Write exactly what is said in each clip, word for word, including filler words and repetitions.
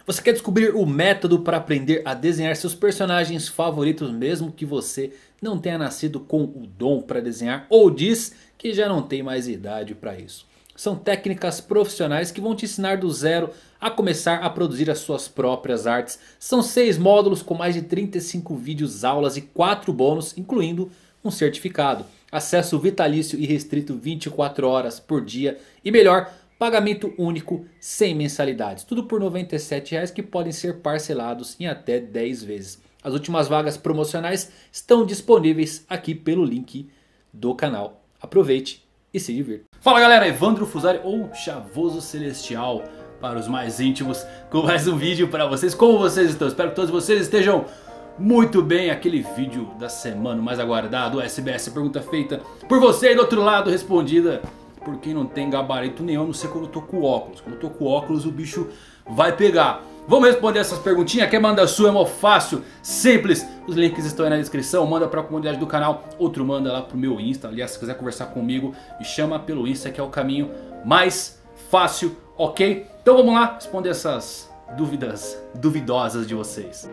Você quer descobrir o método para aprender a desenhar seus personagens favoritos mesmo que você não tenha nascido com o dom para desenhar ou diz que já não tem mais idade para isso? São técnicas profissionais que vão te ensinar do zero a começar a produzir as suas próprias artes. São seis módulos com mais de trinta e cinco vídeos, aulas e quatro bônus, incluindo um certificado. Acesso vitalício e restrito vinte e quatro horas por dia e melhor, pagamento único sem mensalidades. Tudo por noventa e sete reais que podem ser parcelados em até dez vezes. As últimas vagas promocionais estão disponíveis aqui pelo link do canal. Aproveite e se divirta. Fala galera, Evandro Fusari ou Chavoso Celestial para os mais íntimos, com mais um vídeo para vocês. Como vocês estão? Espero que todos vocês estejam muito bem. Aquele vídeo da semana mais aguardado, o S B S pergunta feita por você e do outro lado respondida por quem não tem gabarito nenhum, a não ser quando eu tô com óculos. Quando eu tô com óculos o bicho vai pegar. Vamos responder essas perguntinhas. Quer mandar a sua? É mó fácil, simples. Os links estão aí na descrição. Manda pra comunidade do canal. Outro manda lá pro meu Insta. Aliás, se quiser conversar comigo, me chama pelo Insta, que é o caminho mais fácil, ok? Então vamos lá responder essas dúvidas duvidosas de vocês.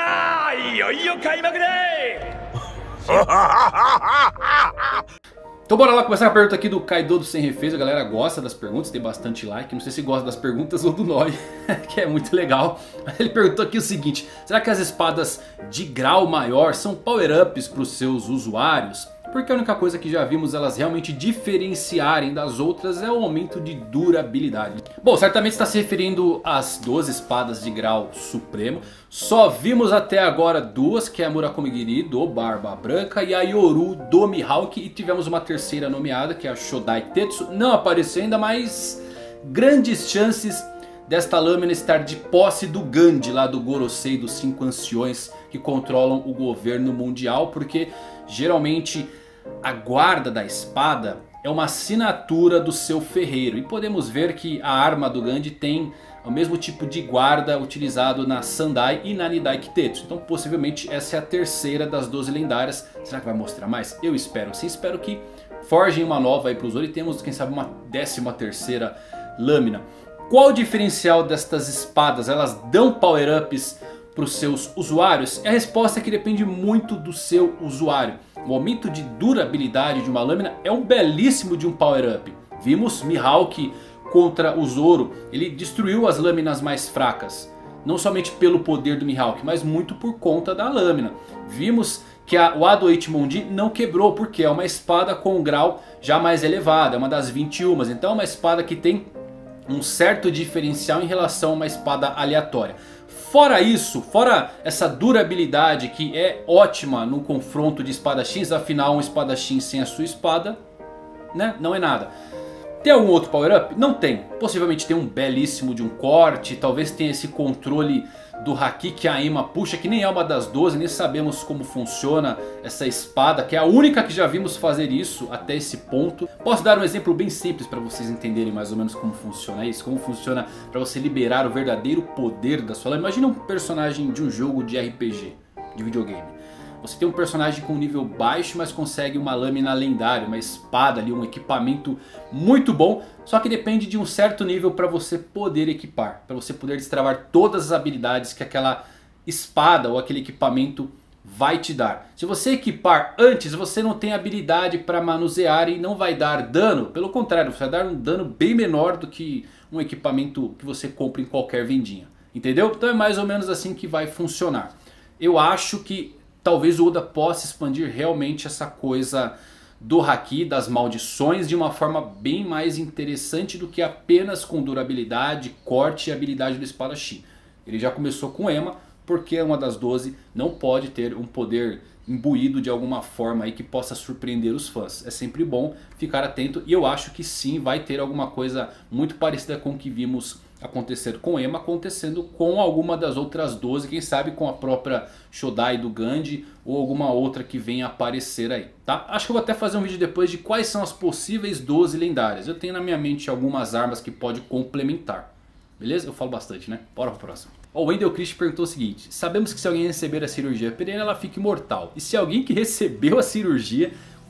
Então bora lá começar a pergunta aqui do Kaido do Sem Refeitos. A galera gosta das perguntas, tem bastante like. Não sei se gosta das perguntas ou do nome, que é muito legal. Ele perguntou aqui o seguinte: será que as espadas de grau maior são power-ups para os seus usuários? Porque a única coisa que já vimos elas realmente diferenciarem das outras é o aumento de durabilidade. Bom, certamente está se referindo às doze espadas de grau supremo. Só vimos até agora duas, que é a Murakumo-giri do Barba Branca e a Yoru do Mihawk. E tivemos uma terceira nomeada, que é a Shodai Tetsu. Não apareceu ainda, mas grandes chances desta lâmina estar de posse do Gandhi lá do Gorosei dos cinco anciões que controlam o governo mundial. Porque geralmente a guarda da espada é uma assinatura do seu ferreiro. E podemos ver que a arma do Gandhi tem o mesmo tipo de guarda utilizado na Sandai e na Nidai Kitetsu. Então possivelmente essa é a terceira das doze lendárias. Será que vai mostrar mais? Eu espero sim. Espero que forjem uma nova aí para o Zoro e temos, quem sabe, uma décima terceira lâmina. Qual o diferencial destas espadas? Elas dão power-ups para os seus usuários? E a resposta é que depende muito do seu usuário. O aumento de durabilidade de uma lâmina é um belíssimo de um power-up. Vimos Mihawk contra o Zoro. Ele destruiu as lâminas mais fracas. Não somente pelo poder do Mihawk, mas muito por conta da lâmina. Vimos que a, o Ado Ichimonji não quebrou, porque é uma espada com um grau já mais elevado. É uma das vinte e uma. Então é uma espada que tem um certo diferencial em relação a uma espada aleatória. Fora isso, fora essa durabilidade que é ótima no confronto de espadachins. Afinal, um espadachim sem a sua espada, né, não é nada. Tem algum outro power-up? Não tem. Possivelmente tem um belíssimo de um corte. Talvez tenha esse controle do Haki que a Ema puxa, que nem é uma das doze. Nem sabemos como funciona essa espada, que é a única que já vimos fazer isso até esse ponto. Posso dar um exemplo bem simples para vocês entenderem mais ou menos como funciona isso. Como funciona para você liberar o verdadeiro poder da sua lâmina. Imagina um personagem de um jogo de R P G, de videogame. Você tem um personagem com nível baixo, mas consegue uma lâmina lendária, uma espada ali, um equipamento muito bom. Só que depende de um certo nível para você poder equipar, para você poder destravar todas as habilidades que aquela espada ou aquele equipamento vai te dar. Se você equipar antes, você não tem habilidade para manusear e não vai dar dano. Pelo contrário, você vai dar um dano bem menor do que um equipamento que você compra em qualquer vendinha. Entendeu? Então é mais ou menos assim que vai funcionar. Eu acho que talvez o Oda possa expandir realmente essa coisa do Haki, das maldições, de uma forma bem mais interessante do que apenas com durabilidade, corte e habilidade do espadachim. Ele já começou com Ema, porque uma das doze não pode ter um poder imbuído de alguma forma aí que possa surpreender os fãs. É sempre bom ficar atento e eu acho que sim, vai ter alguma coisa muito parecida com o que vimos acontecer com Ema, acontecendo com alguma das outras doze, quem sabe com a própria Shodai do Gandhi ou alguma outra que venha aparecer aí, tá? Acho que eu vou até fazer um vídeo depois de quais são as possíveis doze lendárias. Eu tenho na minha mente algumas armas que pode complementar, beleza? Eu falo bastante, né? Bora pro próximo. O Wendell Christ perguntou o seguinte: sabemos que se alguém receber a cirurgia perene ela fica imortal. E se alguém que recebeu a cirurgia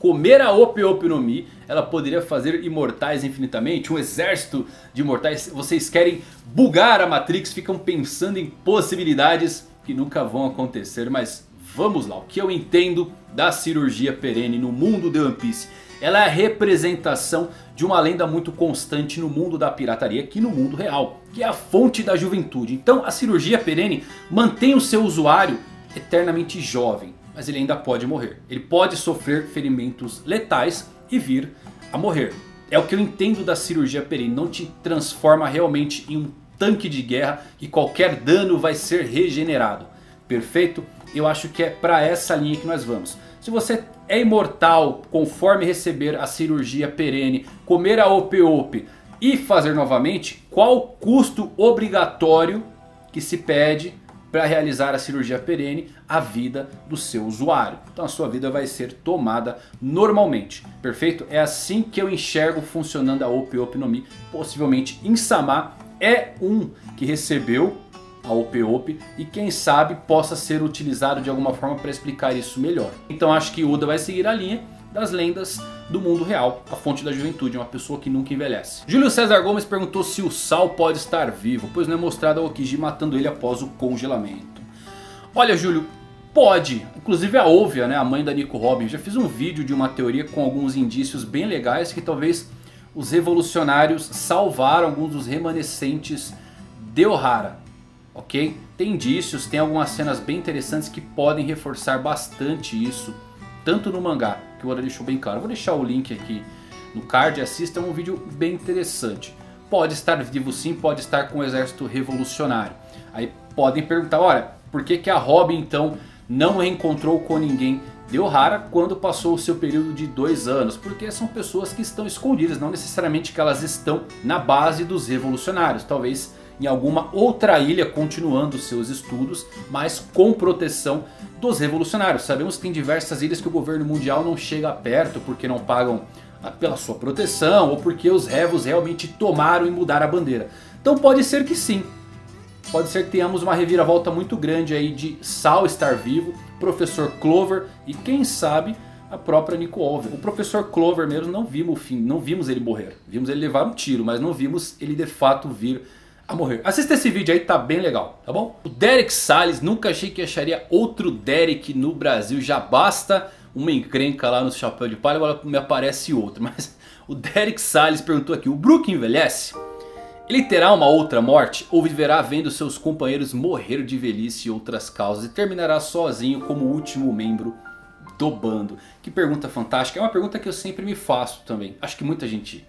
comer a Ope Ope no Mi, ela poderia fazer imortais infinitamente, um exército de imortais. Vocês querem bugar a Matrix, ficam pensando em possibilidades que nunca vão acontecer, mas vamos lá. O que eu entendo da cirurgia perene no mundo de One Piece? Ela é a representação de uma lenda muito constante no mundo da pirataria, aqui no mundo real, que é a fonte da juventude. Então a cirurgia perene mantém o seu usuário eternamente jovem, mas ele ainda pode morrer. Ele pode sofrer ferimentos letais e vir a morrer. É o que eu entendo da cirurgia perene, não te transforma realmente em um tanque de guerra que qualquer dano vai ser regenerado. Perfeito? Eu acho que é para essa linha que nós vamos. Se você é imortal conforme receber a cirurgia perene, comer a Ope Ope e fazer novamente, qual o custo obrigatório que se pede para realizar a cirurgia perene? A vida do seu usuário. Então a sua vida vai ser tomada normalmente. Perfeito? É assim que eu enxergo funcionando a Ope Ope no Mi. Possivelmente Insama é um que recebeu a Ope Ope e quem sabe possa ser utilizado de alguma forma para explicar isso melhor. Então acho que Oda vai seguir a linha das lendas do mundo real, a fonte da juventude, uma pessoa que nunca envelhece. Júlio César Gomes perguntou se o Sal pode estar vivo, pois não é mostrado a Aokiji matando ele após o congelamento. Olha, Júlio, pode. Inclusive a Ovia, né, a mãe da Nico Robin, já fiz um vídeo de uma teoria com alguns indícios bem legais que talvez os revolucionários salvaram alguns dos remanescentes de Ohara. Ok? Tem indícios, tem algumas cenas bem interessantes que podem reforçar bastante isso. Tanto no mangá, que o Oda deixou bem claro. Vou deixar o link aqui no card, assista, é um vídeo bem interessante. Pode estar vivo sim, pode estar com o exército revolucionário. Aí podem perguntar, olha, por que que a Robin então não reencontrou com ninguém de Ohara quando passou o seu período de dois anos? Porque são pessoas que estão escondidas, não necessariamente que elas estão na base dos revolucionários. Talvez em alguma outra ilha continuando seus estudos, mas com proteção dos revolucionários. Sabemos que tem diversas ilhas que o governo mundial não chega perto porque não pagam pela sua proteção ou porque os revos realmente tomaram e mudaram a bandeira. Então pode ser que sim. Pode ser que tenhamos uma reviravolta muito grande aí de Sal estar vivo, Professor Clover e quem sabe a própria Nico Ovia. O Professor Clover mesmo não vimos o fim, não vimos ele morrer. Vimos ele levar um tiro, mas não vimos ele de fato vir a morrer. Assista esse vídeo aí, tá bem legal, tá bom? O Derek Salles, nunca achei que acharia outro Derek no Brasil. Já basta uma encrenca lá no Chapéu de Palha, agora me aparece outro. Mas o Derek Salles perguntou aqui, o Brook envelhece? Ele terá uma outra morte ou viverá vendo seus companheiros morrer de velhice e outras causas e terminará sozinho como o último membro do bando? Que pergunta fantástica, é uma pergunta que eu sempre me faço também. Acho que muita gente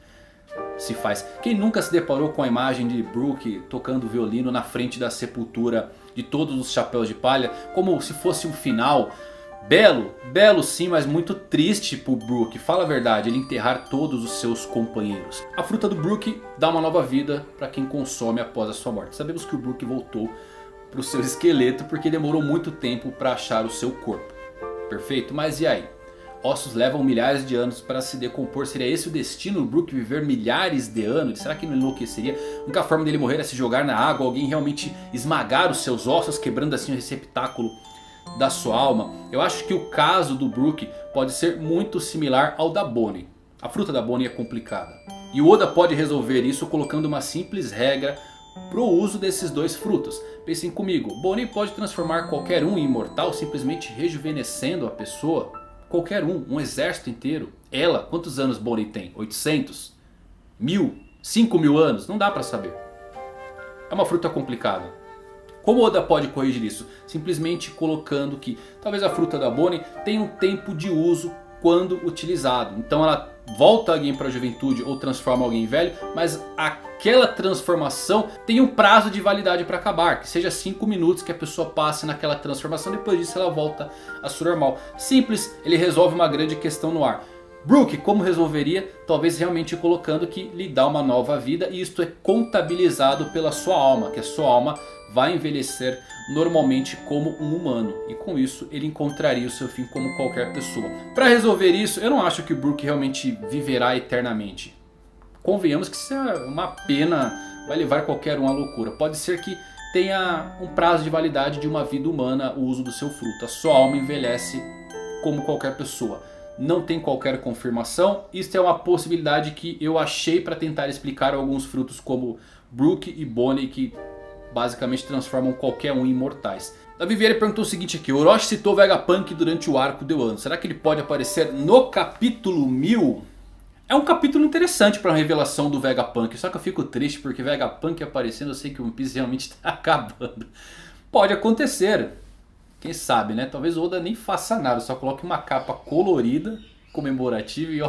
se faz. Quem nunca se deparou com a imagem de Brook tocando violino na frente da sepultura de todos os chapéus de palha, como se fosse um final belo, belo sim, mas muito triste pro Brook. Fala a verdade, ele enterrar todos os seus companheiros. A fruta do Brook dá uma nova vida para quem consome após a sua morte. Sabemos que o Brook voltou pro seu esqueleto porque demorou muito tempo para achar o seu corpo. Perfeito? Mas e aí? Ossos levam milhares de anos para se decompor. Seria esse o destino do Brook, viver milhares de anos? Será que não enlouqueceria? A única forma dele morrer é se jogar na água, alguém realmente esmagar os seus ossos, quebrando assim o receptáculo da sua alma. Eu acho que o caso do Brook pode ser muito similar ao da Bonnie. A fruta da Bonnie é complicada. E o Oda pode resolver isso colocando uma simples regra pro uso desses dois frutos. Pensem comigo, Bonnie pode transformar qualquer um em imortal simplesmente rejuvenescendo a pessoa? Qualquer um, um exército inteiro. Ela, quantos anos Bonnie tem? oitocentos? Mil? cinco mil anos? Não dá pra saber. É uma fruta complicada. Como Oda pode corrigir isso? Simplesmente colocando que talvez a fruta da Bonnie tenha um tempo de uso quando utilizado. Então ela volta alguém para a juventude ou transforma alguém em velho, mas aquela transformação tem um prazo de validade para acabar, que seja cinco minutos que a pessoa passe naquela transformação, depois disso ela volta a sua normal. Simples, ele resolve uma grande questão no ar. Brook, como resolveria? Talvez realmente colocando que lhe dá uma nova vida e isto é contabilizado pela sua alma, que a sua alma vai envelhecer normalmente como um humano. E com isso ele encontraria o seu fim como qualquer pessoa. Para resolver isso, eu não acho que o Brook realmente viverá eternamente. Convenhamos que isso é uma pena, vai levar qualquer um à loucura. Pode ser que tenha um prazo de validade de uma vida humana o uso do seu fruto. A sua alma envelhece como qualquer pessoa. não tem qualquer confirmação. Isto é uma possibilidade que eu achei para tentar explicar alguns frutos como Brook e Bonnie, que basicamente transformam qualquer um em imortais. Davi Vieira perguntou o seguinte aqui: Orochi citou Vegapunk durante o arco de Wano. Será que ele pode aparecer no capítulo mil? É um capítulo interessante para a revelação do Vegapunk. Só que eu fico triste porque Vegapunk aparecendo, eu sei que o One Piece realmente está acabando. Pode acontecer. Quem sabe, né? Talvez o Oda nem faça nada. Só coloque uma capa colorida, comemorativa e ó.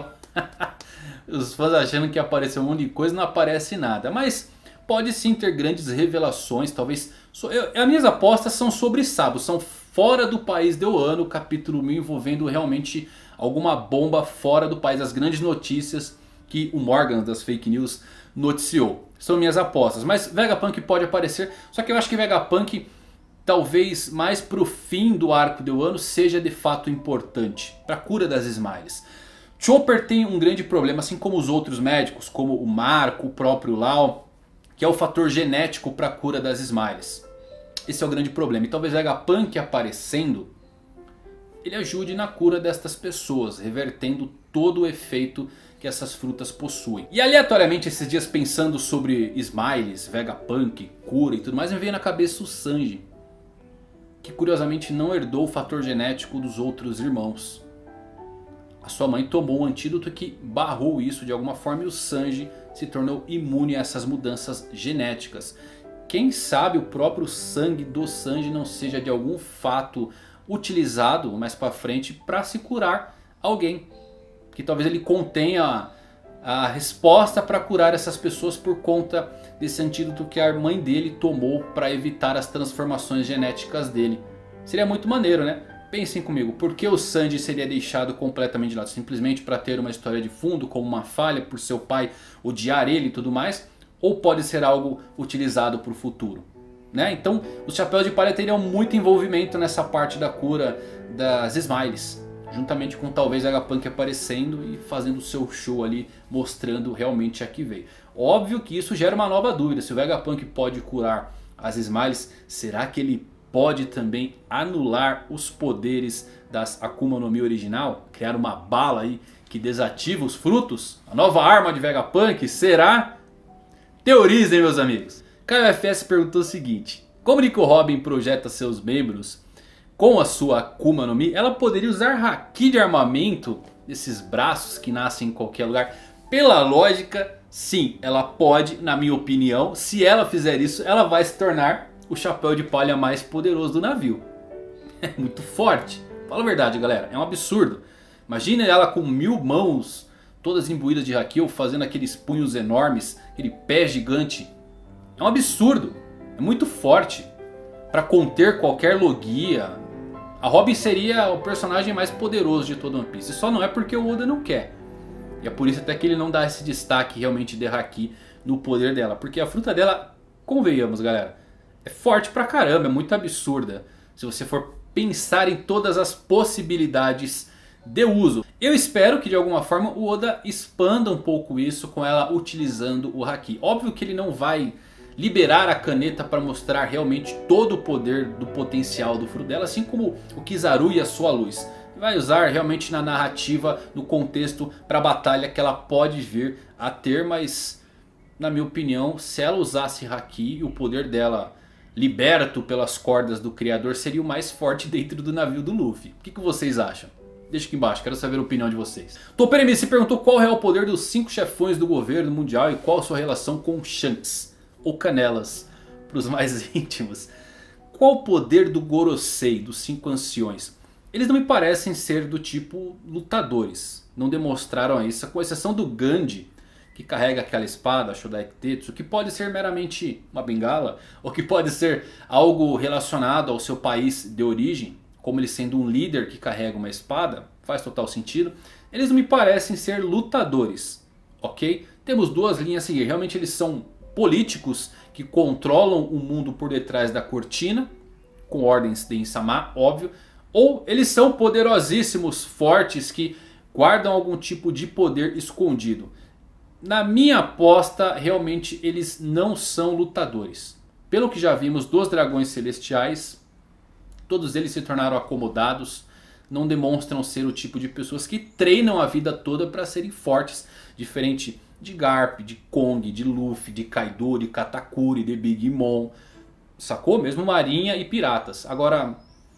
Os fãs achando que apareceu um monte de coisa, não aparece nada. Mas pode sim ter grandes revelações. Talvez... Eu, as minhas apostas são sobre Sabo. São fora do país de Wano. Capítulo mil envolvendo realmente alguma bomba fora do país. As grandes notícias que o Morgan das fake news noticiou. São minhas apostas. Mas Vegapunk pode aparecer. Só que eu acho que Vegapunk, talvez mais pro fim do arco de Wano, seja de fato importante para a cura das Smiles. Chopper tem um grande problema, assim como os outros médicos, como o Marco, o próprio Lau, que é o fator genético para a cura das Smiles. Esse é o grande problema. E talvez Vegapunk aparecendo, ele ajude na cura destas pessoas, revertendo todo o efeito que essas frutas possuem. E aleatoriamente esses dias pensando sobre Smiles, Vegapunk, cura e tudo mais, me veio na cabeça o Sanji, que curiosamente não herdou o fator genético dos outros irmãos. A sua mãe tomou um antídoto que barrou isso de alguma forma e o Sanji se tornou imune a essas mudanças genéticas. Quem sabe o próprio sangue do Sanji não seja de algum fato utilizado mais para frente para se curar alguém. Que talvez ele contenha a resposta para curar essas pessoas por conta desse antídoto que a mãe dele tomou para evitar as transformações genéticas dele. Seria muito maneiro, né? Pensem comigo, por que o Sanji seria deixado completamente de lado? Simplesmente para ter uma história de fundo, como uma falha por seu pai odiar ele e tudo mais? Ou pode ser algo utilizado para o futuro? Né? Então os Chapéus de Palha teriam muito envolvimento nessa parte da cura das Smiles. Juntamente com talvez Vegapunk aparecendo e fazendo o seu show ali, mostrando realmente a que veio. Óbvio que isso gera uma nova dúvida. Se o Vegapunk pode curar as Smiles, será que ele pode também anular os poderes das Akuma no Mi original? Criar uma bala aí que desativa os frutos? A nova arma de Vegapunk? Será? Teorizem, meus amigos. Caio F S perguntou o seguinte: como Nico Robin projeta seus membros com a sua Akuma no Mi, ela poderia usar Haki de armamento desses braços que nascem em qualquer lugar? Pela lógica, sim, ela pode, na minha opinião. Se ela fizer isso, ela vai se tornar o chapéu de palha mais poderoso do navio. É muito forte. Fala a verdade, galera, é um absurdo. Imagina ela com mil mãos, todas imbuídas de Haki, ou fazendo aqueles punhos enormes, aquele pé gigante. É um absurdo. É muito forte para conter qualquer logia. A Robin seria o personagem mais poderoso de todo One Piece. Só não é porque o Oda não quer. E é por isso até que ele não dá esse destaque realmente de Haki no poder dela. Porque a fruta dela, convenhamos galera, é forte pra caramba, é muito absurda. Se você for pensar em todas as possibilidades de uso. Eu espero que de alguma forma o Oda expanda um pouco isso com ela utilizando o Haki. Óbvio que ele não vai liberar a caneta para mostrar realmente todo o poder do potencial do fruto dela, assim como o Kizaru e a sua luz. Vai usar realmente na narrativa, no contexto para a batalha que ela pode vir a ter, mas na minha opinião, se ela usasse Haki e o poder dela liberto pelas cordas do criador, seria o mais forte dentro do navio do Luffy. O que, que vocês acham? Deixa aqui embaixo, quero saber a opinião de vocês. Topper M C perguntou qual é o poder dos cinco chefões do governo mundial e qual a sua relação com Shanks ou Canelas, para os mais íntimos. Qual o poder do Gorosei, dos cinco anciões? Eles não me parecem ser do tipo lutadores. Não demonstraram isso, com exceção do Gandhi, que carrega aquela espada, a Shodai Kitetsu, que pode ser meramente uma bengala, ou que pode ser algo relacionado ao seu país de origem, como ele sendo um líder que carrega uma espada, faz total sentido. Eles não me parecem ser lutadores, ok? Temos duas linhas a seguir, realmente eles são políticos que controlam o mundo por detrás da cortina, com ordens de Insama, óbvio. Ou eles são poderosíssimos, fortes, que guardam algum tipo de poder escondido. Na minha aposta, realmente eles não são lutadores. Pelo que já vimos dos dragões celestiais, todos eles se tornaram acomodados, não demonstram ser o tipo de pessoas que treinam a vida toda para serem fortes. Diferente de Garp, de Kong, de Luffy, de Kaido, de Katakuri, de Big Mom. Sacou? Mesmo marinha e piratas. Agora,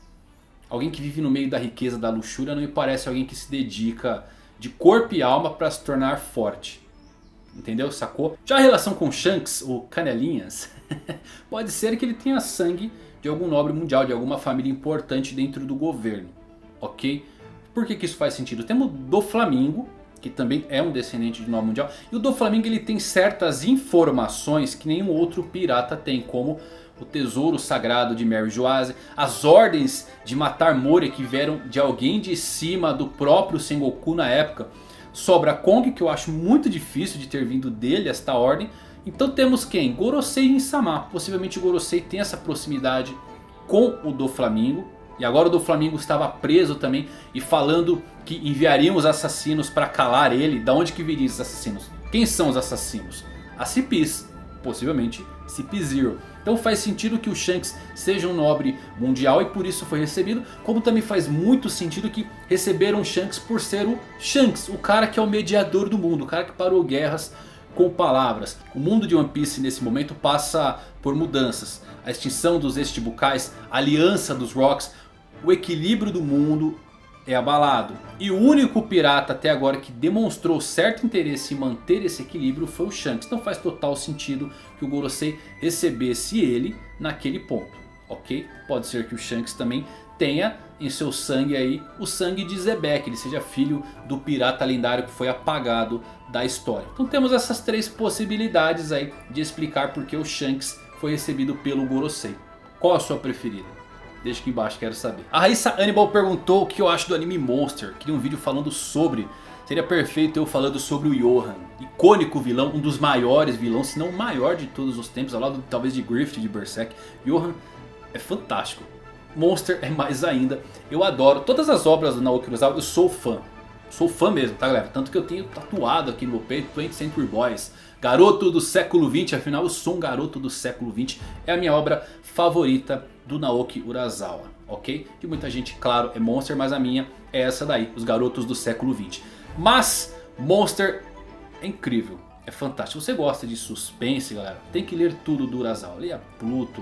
alguém que vive no meio da riqueza, da luxúria, não me parece alguém que se dedica de corpo e alma para se tornar forte. Entendeu? Sacou? Já a relação com Shanks, ou Canelinhas, pode ser que ele tenha sangue de algum nobre mundial, de alguma família importante dentro do governo. Ok? Por que que isso faz sentido? Temos o Doflamingo, que também é um descendente de nobre mundial. E o Doflamingo ele tem certas informações que nenhum outro pirata tem, como o tesouro sagrado de Mary Joase, as ordens de matar Moria que vieram de alguém de cima do próprio Sengoku na época. Sobra Kong, que eu acho muito difícil de ter vindo dele esta ordem. Então temos quem? Gorosei e Insama. Possivelmente o Gorosei tem essa proximidade com o Doflamingo. E agora o Doflamingo estava preso também e falando que enviariam os assassinos para calar ele. Da onde que viriam esses assassinos? Quem são os assassinos? As C Ps. Possivelmente C P Zero. Então faz sentido que o Shanks seja um nobre mundial e por isso foi recebido. Como também faz muito sentido que receberam Shanks por ser o Shanks. O cara que é o mediador do mundo. O cara que parou guerras com palavras. O mundo de One Piece nesse momento passa por mudanças. A extinção dos Ex-Chibukais, a aliança dos Rocks. O equilíbrio do mundo é abalado. E o único pirata até agora que demonstrou certo interesse em manter esse equilíbrio foi o Shanks. Então faz total sentido que o Gorosei recebesse ele naquele ponto. Ok? Pode ser que o Shanks também tenha em seu sangue aí o sangue de Zebek. Ele seja filho do pirata lendário que foi apagado da história. Então temos essas três possibilidades aí de explicar porque o Shanks foi recebido pelo Gorosei. Qual a sua preferida? Deixa aqui embaixo, quero saber. A Raíssa Hannibal perguntou o que eu acho do anime Monster. Queria um vídeo falando sobre. Seria perfeito eu falando sobre o Johan. Icônico vilão, um dos maiores vilões, se não o maior de todos os tempos. Ao lado talvez de Griffith, de Berserk. Johan é fantástico. Monster é mais ainda. Eu adoro todas as obras do Naoki Urasawa. Eu sou fã. Sou fã mesmo, tá galera? Tanto que eu tenho tatuado aqui no meu peito twentieth Century Boys. Garoto do século vinte, afinal eu sou um garoto do século vinte. É a minha obra favorita do Naoki Urasawa, ok? Que muita gente, claro, é Monster, mas a minha é essa daí, os garotos do século vinte. Mas Monster é incrível, é fantástico. Se você gosta de suspense, galera, tem que ler tudo do Urasawa. Leia Pluto,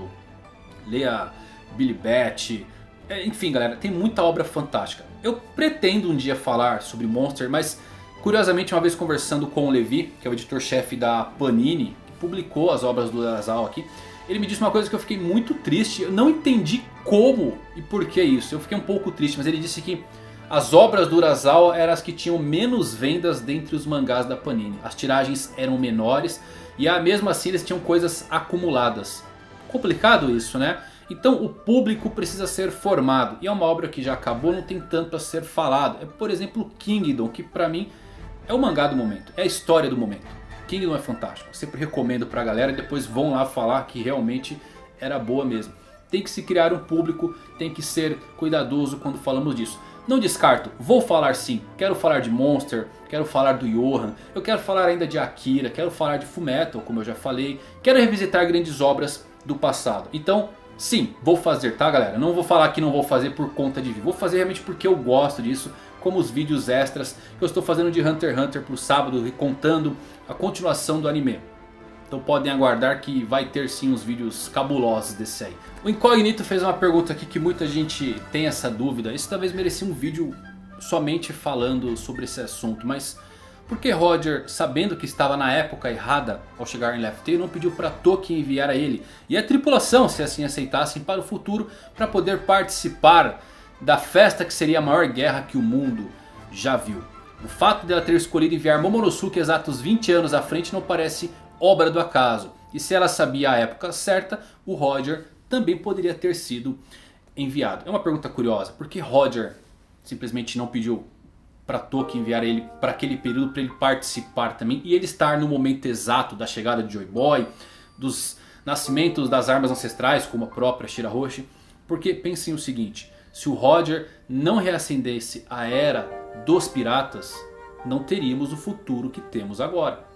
leia Billy Bat, é, enfim galera, tem muita obra fantástica. Eu pretendo um dia falar sobre Monster, mas curiosamente uma vez conversando com o Levi, que é o editor-chefe da Panini, que publicou as obras do Urasawa aqui, ele me disse uma coisa que eu fiquei muito triste. Eu não entendi como e por que isso. Eu fiquei um pouco triste, mas ele disse que as obras do Urasawa eram as que tinham menos vendas dentre os mangás da Panini. As tiragens eram menores e mesmo assim eles tinham coisas acumuladas. Complicado isso, né? Então o público precisa ser formado. E é uma obra que já acabou, não tem tanto a ser falado. É por exemplo Kingdom, que pra mim é o mangá do momento. É a história do momento. Kingdom é fantástico, sempre recomendo pra galera e depois vão lá falar que realmente era boa mesmo. Tem que se criar um público, tem que ser cuidadoso quando falamos disso. Não descarto, vou falar sim, quero falar de Monster, quero falar do Johan, eu quero falar ainda de Akira, quero falar de Fullmetal, como eu já falei. Quero revisitar grandes obras do passado. Então sim, vou fazer, tá galera? Não vou falar que não vou fazer por conta de vir, vou fazer realmente porque eu gosto disso. Como os vídeos extras que eu estou fazendo de Hunter x Hunter pro sábado, contando a continuação do anime. Então podem aguardar que vai ter sim uns vídeos cabulosos desse aí. O Incognito fez uma pergunta aqui que muita gente tem essa dúvida. Isso talvez merecia um vídeo somente falando sobre esse assunto. Mas por que Roger, sabendo que estava na época errada ao chegar em Laugh Tale, não pediu para Tolkien enviar a ele e a tripulação, se assim aceitassem, para o futuro para poder participar da festa que seria a maior guerra que o mundo já viu? O fato dela ter escolhido enviar Momonosuke exatos vinte anos à frente não parece obra do acaso. E se ela sabia a época certa, o Roger também poderia ter sido enviado. É uma pergunta curiosa, por que Roger simplesmente não pediu para Tolkien enviar ele para aquele período para ele participar também? E ele estar no momento exato da chegada de Joy Boy, dos nascimentos das armas ancestrais como a própria Shirahoshi. Porque pensem o seguinte, se o Roger não reacendesse a era dos piratas, não teríamos o futuro que temos agora.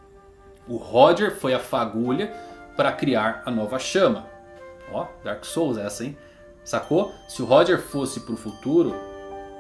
O Roger foi a fagulha para criar a nova chama. Ó, Dark Souls essa, hein? Sacou? Se o Roger fosse para o futuro,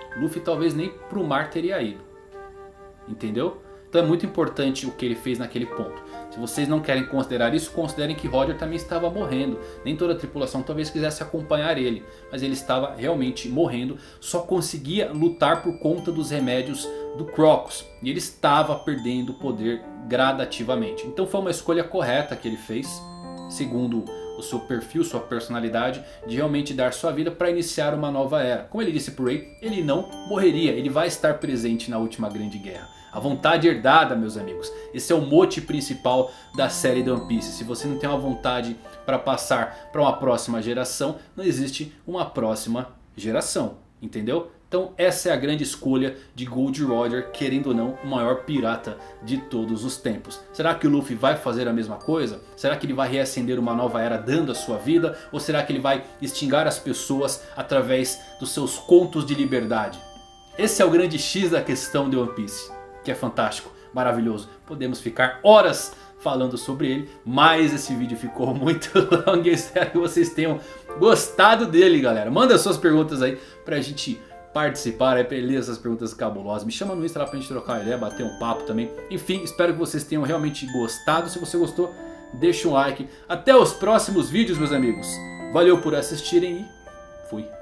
Luffy talvez nem pro mar teria ido. Entendeu? Então é muito importante o que ele fez naquele ponto. Se vocês não querem considerar isso, considerem que Roger também estava morrendo. Nem toda a tripulação talvez quisesse acompanhar ele, mas ele estava realmente morrendo. Só conseguia lutar por conta dos remédios do Crocus. E ele estava perdendo poder gradativamente. Então foi uma escolha correta que ele fez, segundo o seu perfil, sua personalidade, de realmente dar sua vida para iniciar uma nova era. Como ele disse pro Ray, ele não morreria, ele vai estar presente na última grande guerra. A vontade herdada, meus amigos. Esse é o mote principal da série de One Piece. Se você não tem uma vontade para passar para uma próxima geração, não existe uma próxima geração. Entendeu? Então essa é a grande escolha de Gold Roger, querendo ou não, o maior pirata de todos os tempos. Será que o Luffy vai fazer a mesma coisa? Será que ele vai reacender uma nova era dando a sua vida? Ou será que ele vai extinguir as pessoas através dos seus contos de liberdade? Esse é o grande X da questão de One Piece, que é fantástico, maravilhoso. Podemos ficar horas falando sobre ele, mas esse vídeo ficou muito longo e eu espero que vocês tenham gostado dele, galera. Manda suas perguntas aí pra gente participar, aí pra ele ler essas perguntas cabulosas. Me chama no Insta lá pra gente trocar uma ideia, bater um papo também. Enfim, espero que vocês tenham realmente gostado. Se você gostou, deixa um like. Até os próximos vídeos, meus amigos. Valeu por assistirem e fui.